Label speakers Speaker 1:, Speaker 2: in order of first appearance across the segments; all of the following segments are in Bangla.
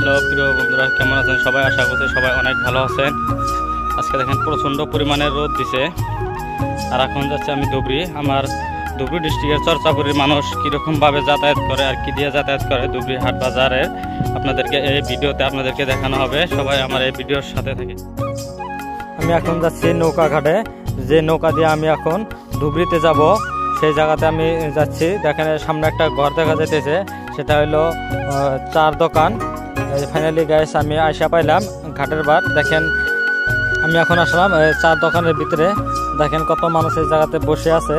Speaker 1: হ্যালো প্রিয় বন্ধুরা, কেমন আছেন সবাই? আশা করছি সবাই অনেক ভালো আছেন। আজকে দেখেন প্রচণ্ড পরিমাণে রোদ দিছে। আর এখন যাচ্ছে আমি ধুবড়ি। আমার ধুবড়ি ডিস্ট্রিক্টের চর্চাপুরীর মানুষ কীরকমভাবে যাতায়াত করে আর কি দিয়ে যাতায়াত করে ধুবড়ি হাট বাজারে আপনাদেরকে এই ভিডিওতে আপনাদেরকে দেখানো হবে। সবাই আমার এই ভিডিওর সাথে থাকে। আমি এখন যাচ্ছি নৌকা ঘাটে, যে নৌকা দিয়ে আমি এখন ধুবড়িতে যাব সেই জায়গাতে আমি যাচ্ছি। দেখেন সামনে একটা ঘর দেখা যাইতেছে, সেটা হলো চার দোকান। ফাইনালি গাইস আমি আইসা পাইলাম ঘাটের বার। দেখেন আমি এখন আসলাম চার দোকানের ভিতরে। দেখেন কত মানুষ এই জায়গাতে বসে আছে।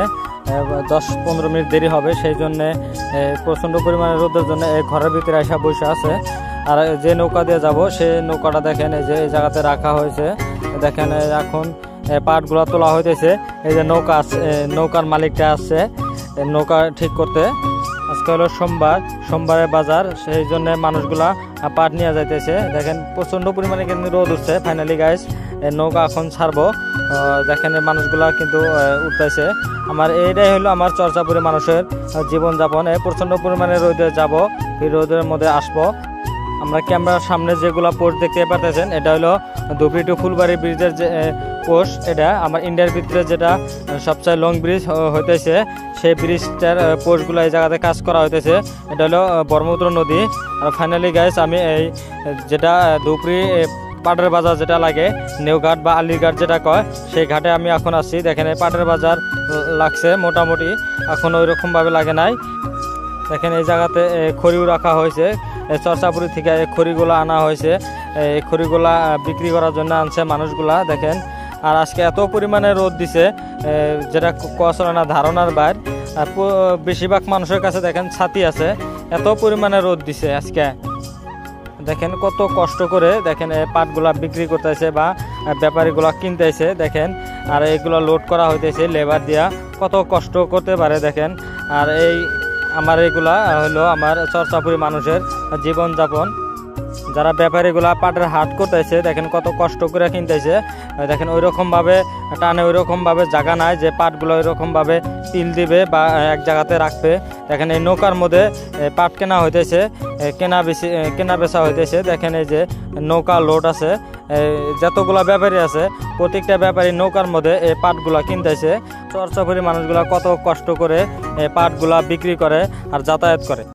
Speaker 1: 10-15 মিনিট দেরি হবে, সেই জন্যে প্রচণ্ড পরিমাণে রোদের জন্য এই ঘরের ভিতরে আইসা বসে আছে। আর যে নৌকা দিয়ে যাব সেই নৌকাটা দেখেন এই যে এই জায়গাতে রাখা হয়েছে। দেখেন এখন পাটগুলা তোলা হইতেছে। এই যে নৌকার মালিকটা আসছে নৌকা ঠিক করতে। আজকে হলো সোমবারের বাজার, সেই জন্য মানুষগুলা পাট নিয়ে যাইতেছে। দেখেন প্রচন্ড পরিমাণে কিন্তু রোদ উঠছে। ফাইনালি গাইস নৌকা এখন ছাড়বো। দেখেন মানুষগুলা কিন্তু উঠতেছে। আমার এইটাই হলো আমার চর্চাপুরি মানুষের জীবনযাপন। প্রচন্ড পরিমাণে রোদে যাব, এই রোদের মধ্যে আসবো। আমরা ক্যামেরার সামনে যেগুলা পোস্ট দেখতে পাচ্ছেন, এটা হলো ধুবড়ি টু ফুলবাড়ি ব্রিজের যে পোস্ট। এটা আমার ইন্ডিয়ার ভিতরে যেটা সবচেয়ে লং ব্রিজ হইতেছে, সেই ব্রিজটার পোস্টগুলো এই জায়গাতে কাজ করা হইতেছে। এটা হলো ব্রহ্মপুত্র নদী। আর ফাইনালি গাইস আমি এই যেটা ধুবড়ি পাটের বাজার যেটা লাগে, নেওঘাট বা আলীঘাট যেটা কয়, সেই ঘাটে আমি এখন আসছি। দেখেন এই পাটের বাজার লাগছে মোটামুটি, এখন ওই রকমভাবে লাগে নাই। দেখেন এই জায়গাতে খড়িও রাখা হয়েছে। চর্চাপুরি থেকে এই খড়িগুলো আনা হয়েছে। এই খড়িগুলা বিক্রি করার জন্য আনছে মানুষগুলা। দেখেন আর আজকে এত পরিমাণে রোদ দিছে যেটা কচলে না ধারণার বাইর। বেশিরভাগ মানুষের কাছে দেখেন ছাতি আছে, এত পরিমাণে রোদ দিছে আজকে। দেখেন কত কষ্ট করে দেখেন পাটগুলা বিক্রি করতেছে বা ব্যাপারীগুলা কিনতেছে। দেখেন আর এইগুলো লোড করা হইতেছে লেবার দিয়া, কত কষ্ট করতে পারে দেখেন। আর এই আমার এগুলা হলো আমার চর্চাপুরি মানুষের জীবনযাপন। যারা ব্যাপারীগুলা পাটের হাট করতেছে দেখেন কত কষ্ট করে কিনতেছে। দেখেন ওই রকমভাবে টানে, ওই রকমভাবে জায়গা নাই যে পাটগুলো ওই রকমভাবে তিল দিবে বা এক জায়গাতে রাখবে। দেখেন এই নৌকার মধ্যে পাট কেনা হইতেছে, কেনা বেচা হইতেছে। দেখেন এই যে নৌকা লোড আছে, যতগুলা ব্যাপারী আছে প্রত্যেকটা ব্যাপারী নৌকার মধ্যে এই পাটগুলা কিনতেছে। চর্চাপুরি মানুষগুলা কত কষ্ট করে পাটগুলা বিক্রি করে আর যাতায়াত করে।